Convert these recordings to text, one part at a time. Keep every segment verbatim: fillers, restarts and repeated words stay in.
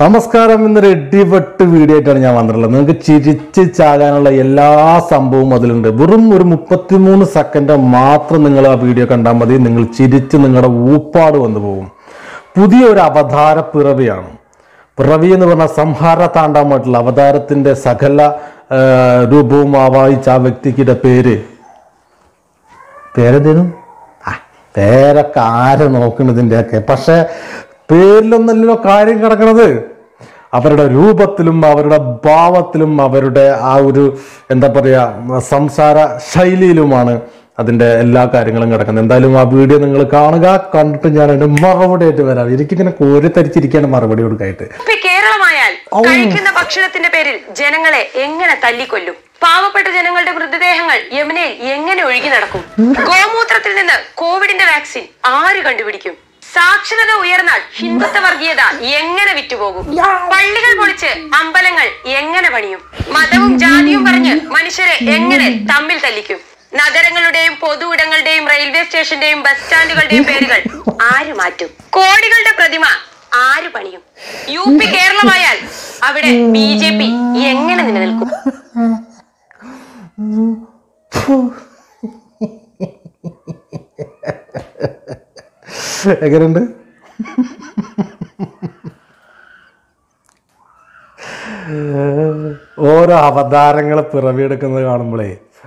നമസ്കാരം. ഇന്നൊരു ഇടിവെട്ട് വീഡിയോ ആയിട്ടാണ് ഞാൻ വന്നിട്ടുള്ളത്. നിങ്ങൾക്ക് ചിരിച്ച് ചാകാനുള്ള എല്ലാ സംഭവവും അതിലുണ്ട്. വെറും ഒരു മുപ്പത്തിമൂന്ന് സെക്കൻഡ് മാത്രം നിങ്ങൾ ആ വീഡിയോ കണ്ടാൽ മതി. നിങ്ങൾ ചിരിച്ച് നിങ്ങളുടെ ഊപ്പാട് വന്നു പോകും. പുതിയ ഒരു അവതാര പിറവിയാണ്. പിറവി എന്ന് പറഞ്ഞാൽ സംഹാര താണ്ഡവമായിട്ടുള്ള അവതാരത്തിന്റെ സകല രൂപവും ആവാഹിച്ച ആ വ്യക്തിക്കിടെ പേര് പേരെന്തേനും ആ പേരൊക്കെ ആരെ നോക്കുന്നതിൻ്റെയൊക്കെ. പക്ഷെ പേരിലൊന്നല്ലോ കാര്യം കിടക്കണത്. അവരുടെ രൂപത്തിലും അവരുടെ ഭാവത്തിലും അവരുടെ ആ ഒരു എന്താ പറയുക സംസാര ശൈലിയിലുമാണ് അതിൻ്റെ എല്ലാ കാര്യങ്ങളും കിടക്കുന്നത്. എന്തായാലും ആ വീഡിയോ നിങ്ങൾ കാണുക. കണ്ടിട്ട് ഞാൻ അതിന്റെ മറുപടി ആയിട്ട് വരാം. എനിക്കിങ്ങനെ കോരിത്തരിച്ചിരിക്കാണ് മറുപടി കൊടുക്കായിട്ട്. കേരളമായാൽ കഴിക്കുന്ന ഭക്ഷണത്തിന്റെ പേരിൽ ജനങ്ങളെ എങ്ങനെ തല്ലിക്കൊല്ലും? പാവപ്പെട്ട ജനങ്ങളുടെ മൃതദേഹങ്ങൾ യമുനയിൽ എങ്ങനെ ഒഴുകി നടക്കും? ഗോമൂത്രത്തിൽ നിന്ന് കോവിഡിന്റെ വാക്സിൻ ആര് കണ്ടുപിടിക്കും? സാക്ഷരത ഉയർന്നാൽ ഹിന്ദുത്വ വർഗീയത എങ്ങനെ വിറ്റുപോകും? പള്ളികൾ പൊളിച്ച് അമ്പലങ്ങൾ എങ്ങനെ പണിയും? മതവും ജാതിയും പറഞ്ഞ് മനുഷ്യരെ എങ്ങനെ തമ്മിൽ തല്ലിക്കും? നഗരങ്ങളുടെയും പൊതു ഇടങ്ങളുടെയും റെയിൽവേ സ്റ്റേഷന്റെയും ബസ് സ്റ്റാൻഡുകളുടെയും പേരുകൾ ആര് മാറ്റും? കോടികളുടെ പ്രതിമ ആര് പണിയും? യു പി കേരളമായാൽ അവിടെ ബി ജെ പി എങ്ങനെ നിലനിൽക്കും? എങ്ങനെയുണ്ട്? ഓരോ അവതാരങ്ങളെ പിറവിയെടുക്കുന്നത് കാണുമ്പോഴേ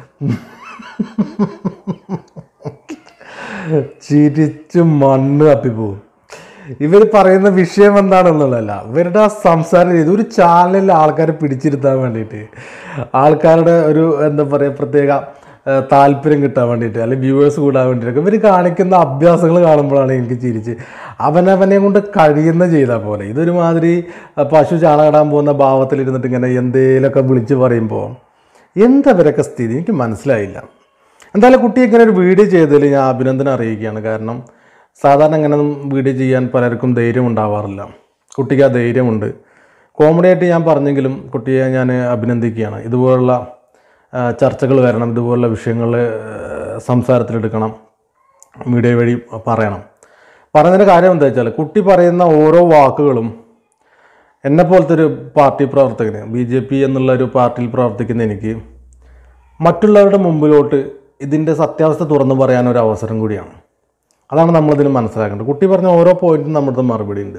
ചിരിച്ചു മണ്ണ് തപ്പിപ്പോവും. ഇവർ പറയുന്ന വിഷയം എന്താണെന്നുള്ളതല്ല, ഇവരുടെ ആ സംസാര രീതി. ഒരു ചാനലിൽ ആൾക്കാരെ പിടിച്ചിരുത്താൻ വേണ്ടിയിട്ട്, ആൾക്കാരുടെ ഒരു എന്താ പറയുക പ്രത്യേക താല്പര്യം കിട്ടാൻ വേണ്ടിയിട്ട്, അല്ലെങ്കിൽ വ്യൂവേഴ്സ് കൂടാൻ വേണ്ടിയിട്ടൊക്കെ ഇവർ കാണിക്കുന്ന അഭ്യാസങ്ങൾ കാണുമ്പോഴാണ് എനിക്ക് ചിരിച്ച് അവനവനെ കൊണ്ട് കഴിയുന്ന ചെയ്താൽ പോലെ. ഇതൊരുമാതിരി പശു ചാണകിടാൻ പോകുന്ന ഭാവത്തിലിരുന്നിട്ട് ഇങ്ങനെ എന്തേലൊക്കെ വിളിച്ച് പറയുമ്പോൾ എന്തവരൊക്കെ സ്ഥിതി എനിക്ക് മനസ്സിലായില്ല. എന്തായാലും കുട്ടി ഇങ്ങനെ ഒരു വീഡിയോ ചെയ്തതിൽ ഞാൻ അഭിനന്ദനം അറിയിക്കുകയാണ്. കാരണം സാധാരണ ഇങ്ങനെ വീഡിയോ ചെയ്യാൻ പലർക്കും ധൈര്യം ഉണ്ടാവാറില്ല. കുട്ടിക്ക് ആ ധൈര്യമുണ്ട്. കോമഡിയായിട്ട് ഞാൻ പറഞ്ഞെങ്കിലും കുട്ടിയെ ഞാൻ അഭിനന്ദിക്കുകയാണ്. ഇതുപോലുള്ള ചർച്ചകൾ വരണം, ഇതുപോലുള്ള വിഷയങ്ങൾ സംസാരത്തിലെടുക്കണം, മീഡിയ വഴി പറയണം. പറയുന്നതിൻ്റെ കാര്യം എന്താ വെച്ചാൽ, കുട്ടി പറയുന്ന ഓരോ വാക്കുകളും എന്നെപ്പോലത്തെ ഒരു പാർട്ടി പ്രവർത്തകന്, ബി ജെ പി എന്നുള്ള ഒരു പാർട്ടിയിൽ പ്രവർത്തിക്കുന്ന എനിക്ക് മറ്റുള്ളവരുടെ മുമ്പിലോട്ട് ഇതിൻ്റെ സത്യാവസ്ഥ തുറന്നു പറയാനൊരു അവസരം കൂടിയാണ്. അതാണ് നമ്മളിതിന് മനസ്സിലാക്കേണ്ടത്. കുട്ടി പറഞ്ഞ ഓരോ പോയിന്റും നമ്മുടെ മറുപടി ഉണ്ട്.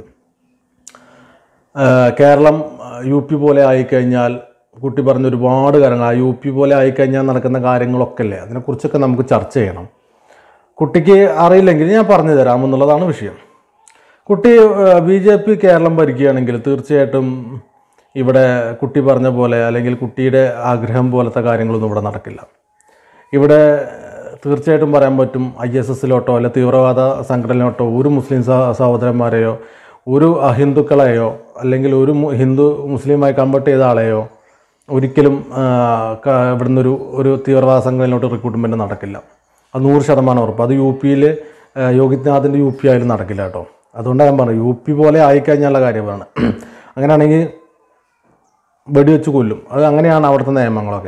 കേരളം യു പി പോലെ ആയിക്കഴിഞ്ഞാൽ, കുട്ടി പറഞ്ഞ ഒരുപാട് കാര്യങ്ങൾ, ആ യു പി പോലെ ആയിക്കഴിഞ്ഞാൽ നടക്കുന്ന കാര്യങ്ങളൊക്കെ അല്ലേ, അതിനെക്കുറിച്ചൊക്കെ നമുക്ക് ചർച്ച ചെയ്യണം. കുട്ടിക്ക് അറിയില്ലെങ്കിൽ ഞാൻ പറഞ്ഞു തരാം എന്നുള്ളതാണ് വിഷയം. കുട്ടി ബി ജെ പി കേരളം ഭരിക്കുകയാണെങ്കിൽ തീർച്ചയായിട്ടും ഇവിടെ കുട്ടി പറഞ്ഞ പോലെ, അല്ലെങ്കിൽ കുട്ടിയുടെ ആഗ്രഹം പോലത്തെ കാര്യങ്ങളൊന്നും ഇവിടെ നടക്കില്ല. ഇവിടെ തീർച്ചയായിട്ടും പറയാൻ പറ്റും, ഐ എസ് എസിലോട്ടോ അല്ലെ തീവ്രവാദ സംഘടനയിലോട്ടോ ഒരു മുസ്ലിം സഹോദരന്മാരെയോ ഒരു അഹിന്ദുക്കളെയോ അല്ലെങ്കിൽ ഒരു ഹിന്ദു മുസ്ലിമായി കൺവേർട്ട് ചെയ്ത ആളെയോ ഒരിക്കലും ഇവിടെ നിന്നൊരു ഒരു തീവ്രവാദ സംഘടനയിലോട്ട് റിക്രൂട്ട്മെൻറ്റ് നടക്കില്ല. അത് നൂറ് ശതമാനം ഉറപ്പ്. അത് യു പിയിൽ യോഗിനാഥിൻ്റെ യു പി ആയാലും നടക്കില്ല കേട്ടോ. അതുകൊണ്ടാണ് ഞാൻ പറഞ്ഞു, യു പി പോലെ ആയിക്കഴിഞ്ഞാലുള്ള കാര്യമാണ്. അങ്ങനെയാണെങ്കിൽ വെടിവെച്ച് കൊല്ലും. അത് അങ്ങനെയാണ് അവിടുത്തെ നിയമങ്ങളൊക്കെ.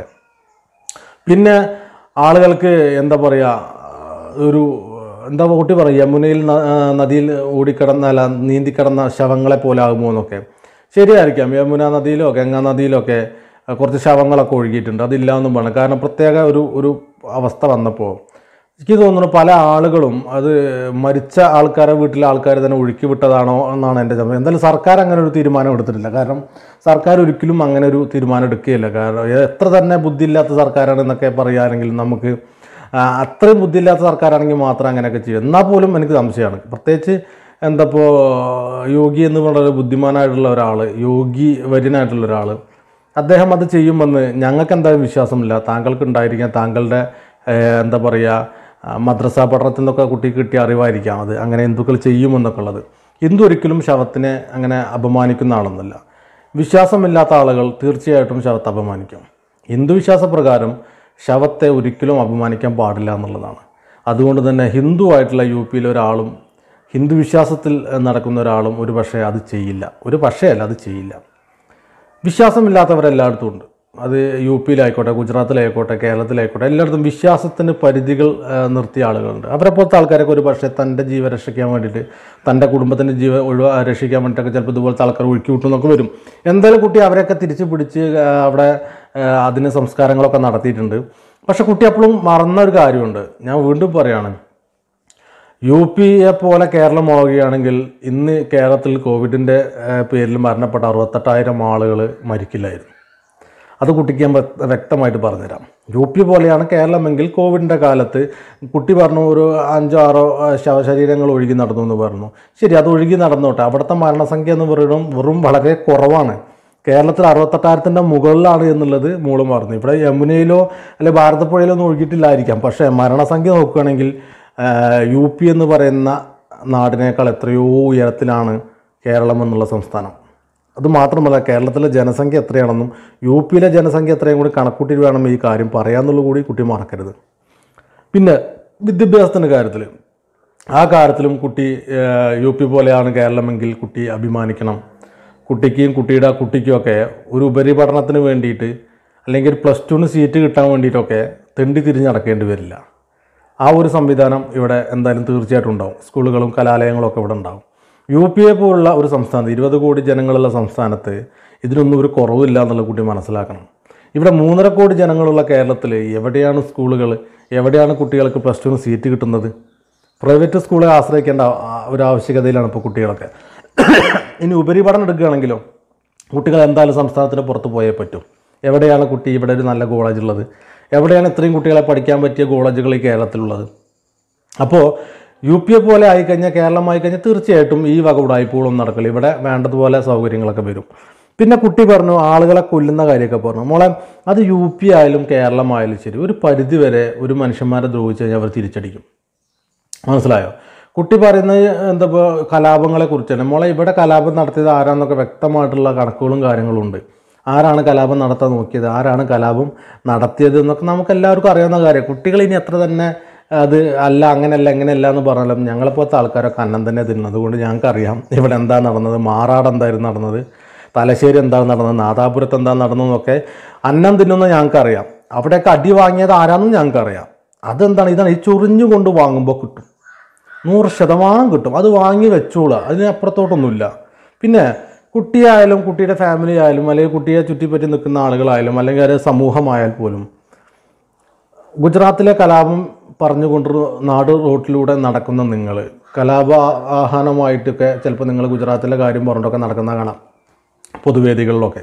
പിന്നെ ആളുകൾക്ക് എന്താ പറയുക, ഒരു എന്താ കുട്ടി പറയും, യമുനയിൽ നദിയിൽ ഓടിക്കിടന്ന നീന്തിക്കിടന്ന ശവങ്ങളെ പോലെ ആകുമോ എന്നൊക്കെ. ശരിയായിരിക്കാം, യമുന നദിയിലോ ഗംഗാ നദിയിലോ ഒക്കെ കുറച്ച് ശവങ്ങളൊക്കെ ഒഴുകിയിട്ടുണ്ട്, അതില്ല എന്നും പറഞ്ഞു. കാരണം പ്രത്യേക ഒരു ഒരു അവസ്ഥ വന്നപ്പോൾ എനിക്ക് തോന്നുന്നു പല ആളുകളും അത് മരിച്ച ആൾക്കാരെ വീട്ടിലെ ആൾക്കാർ തന്നെ ഒഴുക്കി വിട്ടതാണോ എന്നാണ് എൻ്റെ സംശയം. എന്തായാലും സർക്കാർ അങ്ങനെ ഒരു തീരുമാനം എടുത്തിട്ടില്ല. കാരണം സർക്കാർ ഒരിക്കലും അങ്ങനെ ഒരു തീരുമാനം എടുക്കുകയില്ല. കാരണം എത്ര തന്നെ ബുദ്ധിയില്ലാത്ത സർക്കാരാണെന്നൊക്കെ പറയുകയാണെങ്കിലും നമുക്ക് അത്രയും ബുദ്ധിയില്ലാത്ത സർക്കാരാണെങ്കിൽ മാത്രം അങ്ങനെയൊക്കെ ചെയ്യും. എന്നാൽ പോലും എനിക്ക് സംശയമാണ്. പ്രത്യേകിച്ച് എന്തപ്പോൾ യോഗി എന്ന് പറഞ്ഞൊരു ബുദ്ധിമാനായിട്ടുള്ള ഒരാൾ, യോഗി വര്യനായിട്ടുള്ള ഒരാൾ, അദ്ദേഹം അത് ചെയ്യുമെന്ന് ഞങ്ങൾക്ക് എന്തായാലും വിശ്വാസമില്ല. താങ്കൾക്ക് ഉണ്ടായിരിക്കാം, താങ്കളുടെ എന്താ പറയുക മദ്രസ പഠനത്തിൽ നിന്നൊക്കെ കുട്ടിക്ക് കിട്ടിയ അറിവായിരിക്കാം അത്, അങ്ങനെ ഹിന്ദുക്കൾ ചെയ്യുമെന്നൊക്കെ ഉള്ളത്. ഹിന്ദു ഒരിക്കലും ശവത്തിനെ അങ്ങനെ അപമാനിക്കുന്ന ആളൊന്നുമല്ല. വിശ്വാസമില്ലാത്ത ആളുകൾ തീർച്ചയായിട്ടും ശവത്തെ അപമാനിക്കും. ഹിന്ദു വിശ്വാസപ്രകാരം ശവത്തെ ഒരിക്കലും അപമാനിക്കാൻ പാടില്ല എന്നുള്ളതാണ്. അതുകൊണ്ട് തന്നെ ഹിന്ദു ആയിട്ടുള്ള യു പിയിലെ ഒരാളും ഹിന്ദു വിശ്വാസത്തിൽ നടക്കുന്ന ഒരാളും ഒരു പക്ഷേ അത് ചെയ്യില്ല. ഒരു പക്ഷേ അല്ല, അത് ചെയ്യില്ല. വിശ്വാസമില്ലാത്തവരെല്ലായിടത്തും ഉണ്ട്. അത് യു പിയിലായിക്കോട്ടെ, ഗുജറാത്തിലായിക്കോട്ടെ, കേരളത്തിലായിക്കോട്ടെ, എല്ലായിടത്തും വിശ്വാസത്തിന് പരിധികൾ നിർത്തിയ ആളുകളുണ്ട്. അവരെ പോലത്തെ ആൾക്കാരൊക്കെ ഒരു പക്ഷേ തൻ്റെ ജീവൻ രക്ഷിക്കാൻ വേണ്ടിയിട്ട്, തൻ്റെ കുടുംബത്തിൻ്റെ ജീവൻ ഒഴിവാ രക്ഷിക്കാൻ വേണ്ടിയിട്ടൊക്കെ ചിലപ്പോൾ ഇതുപോലത്തെ ആൾക്കാർ ഒഴുക്കി വിട്ടുന്നൊക്കെ വരും. എന്തായാലും കുട്ടി അവരെയൊക്കെ തിരിച്ച് പിടിച്ച് അവിടെ അതിന് സംസ്കാരങ്ങളൊക്കെ നടത്തിയിട്ടുണ്ട്. പക്ഷെ കുട്ടി അപ്പോഴും മറന്ന ഒരു കാര്യമുണ്ട്. ഞാൻ വീണ്ടും പറയുകയാണ്, യു പിയെ പോലെ കേരളം ആവുകയാണെങ്കിൽ ഇന്ന് കേരളത്തിൽ കോവിഡിൻ്റെ പേരിൽ മരണപ്പെട്ട അറുപത്തെട്ടായിരം ആളുകൾ മരിക്കില്ലായിരുന്നു. അത് കുട്ടിക്ക് ഞാൻ വ്യക്തമായിട്ട് പറഞ്ഞുതരാം. യു പി പോലെയാണ് കേരളമെങ്കിൽ കോവിഡിൻ്റെ കാലത്ത് കുട്ടി പറഞ്ഞു ഒരു അഞ്ചോ ആറോ ശവശരീരങ്ങൾ ഒഴുകി നടന്നു എന്ന് പറഞ്ഞു. ശരി, അത് ഒഴുകി നടന്നോട്ടെ. അവിടുത്തെ മരണസംഖ്യ എന്ന് പറയുന്നത് വെറും വളരെ കുറവാണ്. കേരളത്തിൽ അറുപത്തെട്ടായിരത്തിൻ്റെ മുകളിലാണ് എന്നുള്ളത് മൂളും പറഞ്ഞു. ഇവിടെ യമുനയിലോ അല്ലെ ഭാരതപ്പുഴയിലോ ഒന്നും ഒഴുകിയിട്ടില്ലായിരിക്കാം. പക്ഷേ മരണസംഖ്യ നോക്കുകയാണെങ്കിൽ യു പി എന്ന് പറയുന്ന നാടിനേക്കാൾ എത്രയോ ഉയരത്തിലാണ് കേരളം എന്നുള്ള സംസ്ഥാനം. അതുമാത്രമല്ല, കേരളത്തിലെ ജനസംഖ്യ എത്രയാണെന്നും യു പിയിലെ ജനസംഖ്യ എത്രയും കൂടി കണക്കൂട്ടി വേണം ഈ കാര്യം പറയാമെന്നുള്ള കൂടി കുട്ടി മറക്കരുത്. പിന്നെ വിദ്യാഭ്യാസത്തിൻ്റെ കാര്യത്തിൽ, ആ കാര്യത്തിലും കുട്ടി യു പി പോലെയാണ് കേരളമെങ്കിൽ കുട്ടി അഭിമാനിക്കണം. കുട്ടിക്കും കുട്ടിയുടെ കുട്ടിക്കുമൊക്കെ ഒരു ഉപരിപഠനത്തിന് വേണ്ടിയിട്ട് അല്ലെങ്കിൽ ഒരു പ്ലസ് ടുവിന് സീറ്റ് കിട്ടാൻ വേണ്ടിയിട്ടൊക്കെ തെണ്ടി തിരിഞ്ഞ് നടക്കേണ്ടി വരില്ല. ആ ഒരു സംവിധാനം ഇവിടെ എന്തായാലും തീർച്ചയായിട്ടും ഉണ്ടാവും. സ്കൂളുകളും കലാലയങ്ങളും ഒക്കെ ഇവിടെ ഉണ്ടാവും. യു പി എ പോലുള്ള ഒരു സംസ്ഥാനത്ത്, ഇരുപത് കോടി ജനങ്ങളുള്ള സംസ്ഥാനത്ത് ഇതിനൊന്നും ഒരു കുറവില്ല എന്നുള്ള കുട്ടി മനസ്സിലാക്കണം. ഇവിടെ മൂന്നര കോടി ജനങ്ങളുള്ള കേരളത്തിൽ എവിടെയാണ് സ്കൂളുകൾ, എവിടെയാണ് കുട്ടികൾക്ക് പ്ലസ് ടുവിന് സീറ്റ് കിട്ടുന്നത്? പ്രൈവറ്റ് സ്കൂളെ ആശ്രയിക്കേണ്ട ഒരു ആവശ്യകതയിലാണ് ഇപ്പോൾ കുട്ടികളൊക്കെ. ഇനി ഉപരിപഠനം എടുക്കുകയാണെങ്കിലോ കുട്ടികൾ എന്തായാലും സംസ്ഥാനത്തിന് പുറത്ത് പോയേ പറ്റും. എവിടെയാണ് കുട്ടി ഇവിടെ ഒരു നല്ല കോളേജ് ഉള്ളത്? എവിടെയാണ് ഇത്രയും കുട്ടികളെ പഠിക്കാൻ പറ്റിയ കോളേജുകൾ ഈ കേരളത്തിലുള്ളത്? അപ്പോൾ യു പി എ പോലെ ആയിക്കഴിഞ്ഞാൽ, കേരളമായി കഴിഞ്ഞാൽ തീർച്ചയായിട്ടും ഈ വക ഉടായ്പകളൊന്നും നടക്കില്ല. ഇവിടെ വേണ്ടതുപോലെ സൗകര്യങ്ങളൊക്കെ വരും. പിന്നെ കുട്ടി പറഞ്ഞു ആളുകളെ കൊല്ലുന്ന കാര്യമൊക്കെ പറഞ്ഞു. മോളെ, അത് യു പി ആയാലും കേരളമായാലും ശരി, ഒരു പരിധി വരെ ഒരു മനുഷ്യന്മാരെ ദ്രോഹിച്ച് കഴിഞ്ഞാൽ അവർ തിരിച്ചടിക്കും. മനസ്സിലായോ? കുട്ടി പറയുന്നത് എന്താ ഇപ്പോൾ കലാപങ്ങളെ കുറിച്ചാണ്. മോളെ, ഇവിടെ കലാപം നടത്തിയത് ആരാന്നൊക്കെ വ്യക്തമായിട്ടുള്ള കണക്കുകളും കാര്യങ്ങളും ഉണ്ട്. ആരാണ് കലാപം നടത്താൻ നോക്കിയത്, ആരാണ് കലാപം നടത്തിയത് എന്നൊക്കെ നമുക്ക് എല്ലാവർക്കും അറിയാവുന്ന കാര്യം. കുട്ടികൾ ഇനി എത്ര തന്നെ അത് അല്ല അങ്ങനെയല്ല എങ്ങനെയല്ല എന്ന് പറഞ്ഞാലും ഞങ്ങളെപ്പോലത്തെ ആൾക്കാരൊക്കെ അന്നം തന്നെ തിന്നുന്നത്. അതുകൊണ്ട് ഞങ്ങൾക്കറിയാം ഇവിടെ എന്താ നടന്നത്, മാറാട് എന്തായിരുന്നു നടന്നത്, തലശ്ശേരി എന്താണ് നടന്നത്, നാദാപുരത്ത് എന്താണ് നടന്നതെന്നൊക്കെ അന്നം തിന്നുന്നത് ഞങ്ങൾക്കറിയാം. അവിടെയൊക്കെ അടി വാങ്ങിയത് ആരാണെന്നും ഞങ്ങൾക്കറിയാം. അതെന്താണ്, ഇതാണ് ഈ ചൊറിഞ്ഞു കൊണ്ട് വാങ്ങുമ്പോൾ കിട്ടും, നൂറ് ശതമാനം കിട്ടും. അത് വാങ്ങി വെച്ചോളുക, അതിന് അപ്പുറത്തോട്ടൊന്നുമില്ല. പിന്നെ കുട്ടിയായാലും കുട്ടിയുടെ ഫാമിലി ആയാലും അല്ലെങ്കിൽ കുട്ടിയെ ചുറ്റിപ്പറ്റി നിൽക്കുന്ന ആളുകളായാലും അല്ലെങ്കിൽ ഒരു സമൂഹമായാൽ പോലും ഗുജറാത്തിലെ കലാപം പറഞ്ഞുകൊണ്ട് നാട് റോട്ടിലൂടെ നടക്കുന്ന നിങ്ങൾ, കലാപ ആഹ്വാനമായിട്ടൊക്കെ ചിലപ്പോൾ നിങ്ങൾ ഗുജറാത്തിലെ കാര്യം പറഞ്ഞിട്ടൊക്കെ നടക്കുന്ന കാണാം പൊതുവേദികളിലൊക്കെ.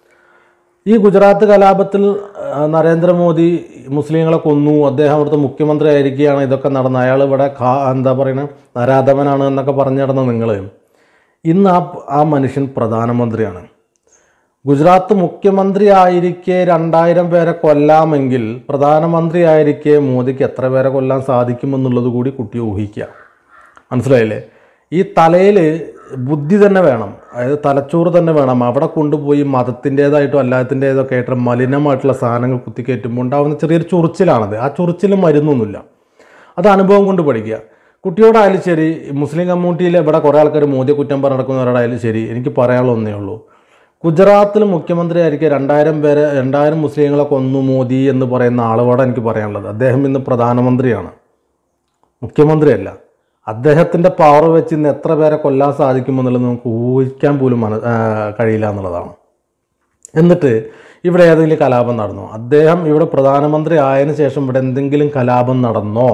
ഈ ഗുജറാത്ത് കലാപത്തിൽ നരേന്ദ്രമോദി മുസ്ലിങ്ങളെ കൊന്നു, അദ്ദേഹം അവിടുത്തെ മുഖ്യമന്ത്രി ആയിരിക്കുകയാണ്, ഇതൊക്കെ നടന്ന അയാൾ ഇവിടെ എന്താ പറയുന്നത് നരാധവനാണ് എന്നൊക്കെ പറഞ്ഞു നടന്ന നിങ്ങൾ, ഇന്ന് ആ ആ മനുഷ്യൻ പ്രധാനമന്ത്രിയാണ്. ഗുജറാത്ത് മുഖ്യമന്ത്രി ആയിരിക്കെ രണ്ടായിരം പേരെ കൊല്ലാമെങ്കിൽ പ്രധാനമന്ത്രി ആയിരിക്കെ മോദിക്ക് എത്ര പേരെ കൊല്ലാൻ സാധിക്കുമെന്നുള്ളത് കൂടി കുട്ടി ഊഹിക്കുക. മനസ്സിലായില്ലേ? ഈ തലയിൽ ബുദ്ധി തന്നെ വേണം, അതായത് തലച്ചോറ് തന്നെ വേണം. അവിടെ കൊണ്ടുപോയി മതത്തിൻ്റേതായിട്ടും അല്ലാത്തിൻ്റേതൊക്കെ ആയിട്ട് മലിനമായിട്ടുള്ള സാധനങ്ങൾ കുത്തിക്കയറ്റുമ്പോൾ ഉണ്ടാകുന്ന ചെറിയൊരു ചൊറിച്ചിലാണത്. ആ ചൊറിച്ചിൽ മരുന്നൊന്നുമില്ല, അത് അനുഭവം കൊണ്ട് പഠിക്കുക. കുട്ടിയോടായാലും ശരി, മുസ്ലിം കമ്മ്യൂണിറ്റിയിൽ ഇവിടെ കുറേ ആൾക്കാർ മോദിയെ കുറ്റം പറഞ്ഞു നടക്കുന്നവരോടായാലും ശരി, എനിക്ക് പറയാനുള്ള ഒന്നേ ഉള്ളൂ, ഗുജറാത്തിൽ മുഖ്യമന്ത്രി ആയിരിക്കും രണ്ടായിരം പേരെ രണ്ടായിരം മുസ്ലിങ്ങളെ കൊന്നു മോദി എന്ന് പറയുന്ന ആളോടെ എനിക്ക് പറയാനുള്ളത്, അദ്ദേഹം ഇന്ന് പ്രധാനമന്ത്രിയാണ്, മുഖ്യമന്ത്രിയല്ല. അദ്ദേഹത്തിൻ്റെ പവർ വെച്ച് ഇന്ന് എത്ര പേരെ കൊല്ലാൻ സാധിക്കുമെന്നുള്ളത് നമുക്ക് ഊഹിക്കാൻ പോലും മന കഴിയില്ല എന്നുള്ളതാണ്. എന്നിട്ട് ഇവിടെ ഏതെങ്കിലും കലാപം നടന്നോ? അദ്ദേഹം ഇവിടെ പ്രധാനമന്ത്രി ആയതിനു ശേഷം ഇവിടെ എന്തെങ്കിലും കലാപം നടന്നോ?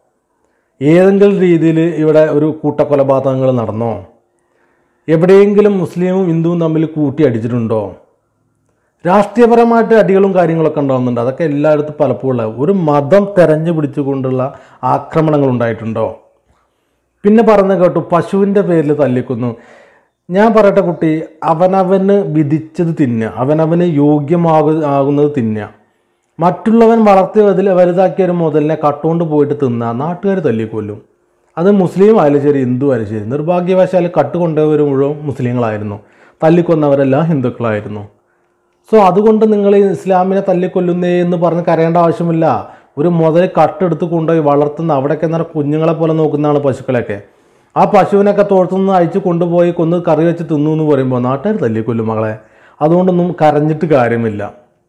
ഏതെങ്കിലും രീതിയിൽ ഇവിടെ ഒരു കൂട്ടക്കൊലപാതകങ്ങൾ നടന്നോ? എവിടെയെങ്കിലും മുസ്ലിമും ഹിന്ദുവും തമ്മിൽ കൂട്ടി അടിച്ചിട്ടുണ്ടോ? രാഷ്ട്രീയപരമായിട്ട് അടികളും കാര്യങ്ങളൊക്കെ ഉണ്ടാകുന്നുണ്ട്. അതൊക്കെ എല്ലായിടത്തും പലപ്പോഴും ഒരു മതം തെരഞ്ഞു പിടിച്ചുകൊണ്ടുള്ള ആക്രമണങ്ങൾ ഉണ്ടായിട്ടുണ്ടോ? പിന്നെ പറഞ്ഞു കേട്ടു പശുവിൻ്റെ പേരിൽ തല്ലിക്കുന്നു. ഞാൻ പറയട്ടെ കുട്ടി, അവനവന് വിധിച്ചത് തിന്നുക, അവനവന് യോഗ്യമാകു ആകുന്നത് തിന്നുക. മറ്റുള്ളവൻ വളർത്തി വലുത് വലുതാക്കിയ ഒരു മുതലിനെ കട്ടുകൊണ്ട് പോയിട്ട് തിന്നുക, നാട്ടുകാർ തല്ലിക്കൊല്ലും. അത് മുസ്ലിം ആയാലും ശരി, ഹിന്ദു ആയാലും ശരി. നിർഭാഗ്യവശാൽ കട്ടുകൊണ്ടവർ മുഴുവൻ മുസ്ലിങ്ങളായിരുന്നു, തല്ലിക്കൊന്നവരെല്ലാം ഹിന്ദുക്കളായിരുന്നു. സോ അതുകൊണ്ട് നിങ്ങൾ ഇസ്ലാമിനെ തല്ലിക്കൊല്ലുന്നേ എന്ന് പറഞ്ഞ് കരയേണ്ട ആവശ്യമില്ല. ഒരു മുതൽ കട്ടെടുത്ത് കൊണ്ടുപോയി വളർത്തുന്ന, അവിടെയൊക്കെ എന്നാൽ കുഞ്ഞുങ്ങളെ പോലെ നോക്കുന്നതാണ് പശുക്കളെയൊക്കെ. ആ പശുവിനൊക്കെ തോട്ടത്തുനിന്ന് അയച്ച് കൊണ്ടുപോയി കൊന്ന് കറി വെച്ച് തിന്നു എന്ന് പറയുമ്പോൾ നാട്ടുകാർ തല്ലിക്കൊല്ലും മകളെ. അതുകൊണ്ടൊന്നും കരഞ്ഞിട്ട് കാര്യമില്ല.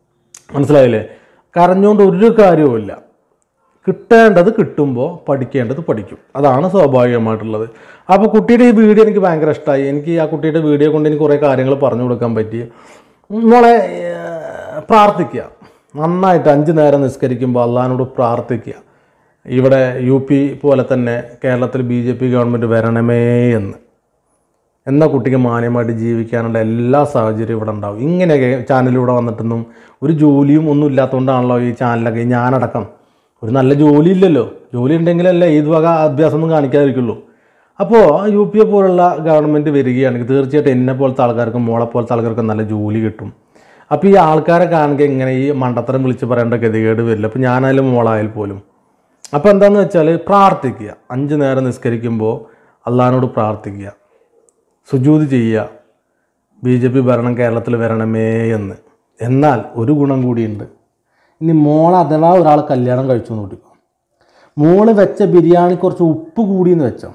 മനസ്സിലായില്ലേ? കരഞ്ഞുകൊണ്ട് ഒരു കാര്യവുമില്ല. കിട്ടേണ്ടത് കിട്ടുമ്പോൾ പഠിക്കേണ്ടത് പഠിക്കും. അതാണ് സ്വാഭാവികമായിട്ടുള്ളത്. അപ്പോൾ കുട്ടിയുടെ ഈ വീഡിയോ എനിക്ക് ഭയങ്കര ഇഷ്ടമായി. എനിക്ക് ആ കുട്ടിയുടെ വീഡിയോ കൊണ്ട് എനിക്ക് കുറേ കാര്യങ്ങൾ പറഞ്ഞു കൊടുക്കാൻ പറ്റി. മോളെ പ്രാർത്ഥിക്കുക, നന്നായിട്ട് അഞ്ച് നേരം നിസ്കരിക്കുമ്പോൾ അള്ളാഹിനോട് പ്രാർത്ഥിക്കുക. ഇവിടെ യു പി പോലെ തന്നെ കേരളത്തിൽ ബി ജെ പി ഗവൺമെൻറ് വരണമേ എന്ന്. എന്നാൽ കുട്ടിക്ക് മാന്യമായിട്ട് ജീവിക്കാനുള്ള എല്ലാ സാഹചര്യവും ഇവിടെ ഉണ്ടാവും. ഇങ്ങനെയൊക്കെ ചാനലിലൂടെ വന്നിട്ടൊന്നും ഒരു ജോലിയും ഒന്നും ഇല്ലാത്തതുകൊണ്ടാണല്ലോ ഈ ചാനലൊക്കെ, ഞാനടക്കം ഒരു നല്ല ജോലി ഇല്ലല്ലോ. ജോലി ഉണ്ടെങ്കിലല്ലേ ഈ വക അഭ്യാസമൊന്നും കാണിക്കാതിരിക്കുള്ളൂ. അപ്പോൾ യു പി എ പോലുള്ള ഗവൺമെൻറ് വരികയാണെങ്കിൽ തീർച്ചയായിട്ടും എന്നെ പോലത്തെ ആൾക്കാർക്കും മോളെ പോലത്തെ ആൾക്കാർക്കും നല്ല ജോലി കിട്ടും. അപ്പോൾ ഈ ആൾക്കാരെ കാണുക ഇങ്ങനെ ഈ മണ്ടത്തരം വിളിച്ച് പറയേണ്ട ഗതികേട് വരില്ല. അപ്പോൾ ഞാനായാലും മോളായാലും പോലും. അപ്പോൾ എന്താണെന്ന് വെച്ചാൽ പ്രാർത്ഥിക്കുക. അഞ്ച് നേരം നിസ്കരിക്കുമ്പോൾ അള്ളാഹിനോട് പ്രാർത്ഥിക്കുക, സുജൂദ് ചെയ്യുക, ബി ജെ പി ഭരണം കേരളത്തിൽ വരണമേ എന്ന്. എന്നാൽ ഒരു ഗുണം കൂടിയുണ്ട്. ഇനി മോൾ അഥവാ ഒരാൾ കല്യാണം കഴിച്ചു എന്ന് കൂട്ടിക്കോ, മോള് വെച്ച ബിരിയാണി കുറച്ച് ഉപ്പ് കൂടിയെന്ന് വെച്ചോ,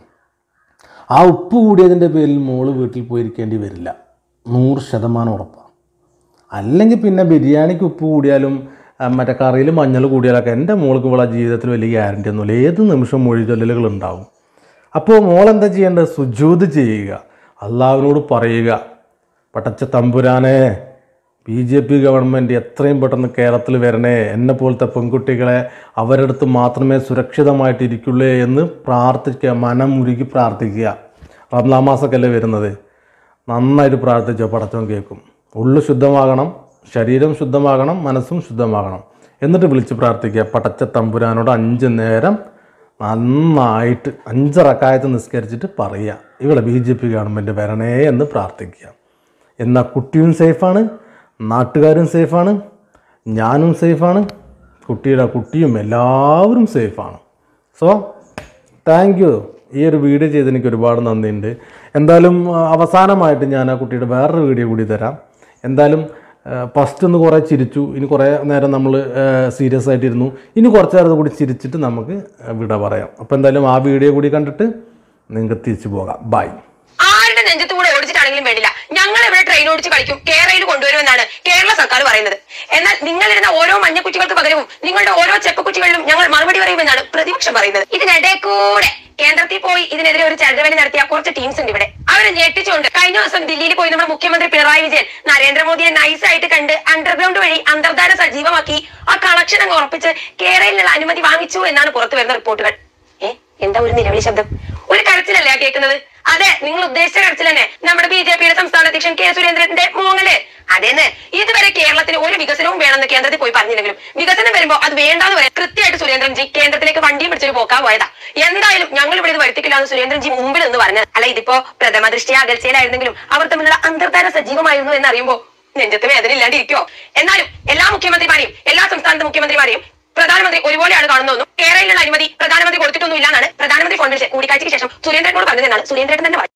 ആ ഉപ്പ് കൂടിയതിൻ്റെ പേരിൽ മോള് വീട്ടിൽ പോയിരിക്കേണ്ടി വരില്ല, നൂറ് ശതമാനം ഉറപ്പാണ്. അല്ലെങ്കിൽ പിന്നെ ബിരിയാണിക്ക് ഉപ്പ് കൂടിയാലും മറ്റേ കറിയിൽ മഞ്ഞൾ കൂടിയാലൊക്കെ എൻ്റെ മോൾക്ക് ഇവിടെ ജീവിതത്തിൽ വലിയ ഗ്യാരണ്ടി ഒന്നുമില്ല. ഏത് നിമിഷം മൊഴി ചൊല്ലലുകൾ ഉണ്ടാവും. അപ്പോൾ മോളെന്താ ചെയ്യേണ്ടത്? സുജൂദ് ചെയ്യുക, അള്ളാഹുവിനോട് പറയുക, പടച്ച തമ്പുരാനെ ബി ജെ പി ഗവൺമെൻറ് എത്രയും പെട്ടെന്ന് കേരളത്തിൽ വരണേ, എന്നെ പോലത്തെ പെൺകുട്ടികളെ അവരുടെ അടുത്ത് മാത്രമേ സുരക്ഷിതമായിട്ടിരിക്കുള്ളൂ എന്ന് പ്രാർത്ഥിക്കുക, മനം ഉരുകി പ്രാർത്ഥിക്കുക. റംസാൻ മാസമൊക്കെയല്ലേ വരുന്നത്, നന്നായിട്ട് പ്രാർത്ഥിച്ചോ, പടച്ചവൻ കേൾക്കും. ഉള്ളു ശുദ്ധമാകണം, ശരീരം ശുദ്ധമാകണം, മനസ്സും ശുദ്ധമാകണം. എന്നിട്ട് വിളിച്ച് പ്രാർത്ഥിക്കുക, പടച്ച തമ്പുരാനോട് അഞ്ച് നേരം നന്നായിട്ട് അഞ്ച് റക്അത്ത് നിസ്കരിച്ചിട്ട് പറയുക, ഇവിടെ ബി ജെ പി ഗവൺമെൻറ് വരണേ എന്ന് പ്രാർത്ഥിക്കുക. എന്നാൽ കുട്ടിയും സേഫാണ്, നാട്ടുകാരും സേഫാണ്, ഞാനും സേഫാണ്, കുട്ടിയുടെ കുട്ടിയും എല്ലാവരും സേഫാണ്. So thank you. ഈ ഒരു വീഡിയോ ചെയ്ത് എനിക്ക് ഒരുപാട് നന്ദിയുണ്ട്. എന്തായാലും അവസാനമായിട്ട് ഞാൻ ആ കുട്ടിയുടെ വേറൊരു വീഡിയോ കൂടി തരാം. എന്തായാലും ഫസ്റ്റ് ഒന്ന് കുറേ ചിരിച്ചു, ഇനി കുറേ നേരം നമ്മൾ സീരിയസ് ആയിട്ടിരുന്നു, ഇനി കുറച്ച് നേരം കൂടി ചിരിച്ചിട്ട് നമുക്ക് വിട പറയാം. അപ്പോൾ എന്തായാലും ആ വീഡിയോ കൂടി കണ്ടിട്ട് നിങ്ങൾക്ക് തിരിച്ചു പോകാം. ബൈ. ആരുടെ നെഞ്ചത്തുകൂടെ ഓടിച്ചിട്ടാണെങ്കിലും വേണ്ടില്ല, ഞങ്ങൾ ഇവിടെ ട്രെയിൻ ഓടിച്ച് കളിക്കും, കേരളയിൽ കൊണ്ടുവരുമെന്നാണ് കേരള സർക്കാർ പറയുന്നത്. എന്നാൽ നിങ്ങളിരുന്ന ഓരോ മഞ്ഞക്കുറ്റികൾക്ക് പകരവും നിങ്ങളുടെ ഓരോ ചെപ്പക്കുറ്റികളിലും ഞങ്ങൾ മറുപടി പറയുമെന്നാണ് പ്രതിപക്ഷം പറയുന്നത്. ഇതിനിടെ കൂടെ കേന്ദ്രത്തിൽ പോയി ഇതിനെതിരെ ഒരു ചരടുവലി നടത്തിയ കുറച്ച് ടീംസ് ഉണ്ട് ഇവിടെ. അവരെ ഞെട്ടിച്ചുകൊണ്ട് കഴിഞ്ഞ ദിവസം ദില്ലിയിൽ പോയി നമ്മുടെ മുഖ്യമന്ത്രി പിണറായി വിജയൻ നരേന്ദ്രമോദിയെ നൈസായിട്ട് കണ്ട് അണ്ടർഗ്രൗണ്ട് വഴി അന്തർധാര സജീവമാക്കി ആ കണക്ഷൻ അങ്ങ് ഉറപ്പിച്ച് കേരളയിലുള്ള അനുമതി വാങ്ങിച്ചു എന്നാണ് പുറത്തു വരുന്ന റിപ്പോർട്ടുകൾ. ഏ എന്താ ഒരു നിലവിളി ശബ്ദം? ഒരു കരച്ചിലല്ലേ കേൾക്കുന്നത്? അതെ, നിങ്ങൾ ഉദ്ദേശിച്ച കരച്ചിൽ തന്നെ. നമ്മുടെ ബി ജെ പിയുടെ സംസ്ഥാന അധ്യക്ഷൻ കെ സുരേന്ദ്രന്റെ മോങ്ങല്. അതേന്ന് ഇതുവരെ കേരളത്തിന് ഒരു വികസനവും വേണമെന്ന് കേന്ദ്രത്തിൽ പോയി പറഞ്ഞില്ലെങ്കിലും വികസനം വരുമ്പോ അത് വേണ്ടാന്ന് പറയാൻ കൃത്യമായിട്ട് സുരേന്ദ്രൻജി കേന്ദ്രത്തിലേക്ക് വണ്ടിയും പിടിച്ചൊരു പോക്കാ പോയതാ. എന്തായാലും ഞങ്ങൾ ഇവിടെ ഇത് വരുത്തിക്കില്ല എന്ന് സുരേന്ദ്രൻജി മുമ്പിൽ നിന്ന് പറഞ്ഞത്. അല്ല, ഇതിപ്പോ പ്രഥമ ദൃഷ്ടിയ അകൽച്ചയിലായിരുന്നെങ്കിലും അവർ തമ്മിലുള്ള അന്തർധാര സജീവമായിരുന്നു എന്നറിയുമ്പോ നെഞ്ചത്ത് വേദന ഇല്ലാണ്ടിരിക്കോ? എന്നാലും എല്ലാ മുഖ്യമന്ത്രിമാരെയും എല്ലാ സംസ്ഥാനത്തെ മുഖ്യമന്ത്രിമാരെയും പ്രധാനമന്ത്രി ഒരുപോലെയാണ് കാണുന്നതെന്നും കേരളയിലുള്ള അനുമതി പ്രധാനമന്ത്രി കൊടുത്തിട്ടൊന്നും ഇല്ലാന്നാണ് പ്രധാനമന്ത്രി ഫോൺ വിളിച്ച് കൂടിക്കാഴ്ചയ്ക്ക് ശേഷം സുരേന്ദ്രനോട് പറഞ്ഞതെന്നാണ് സുരേന്ദ്രൻ തന്നെ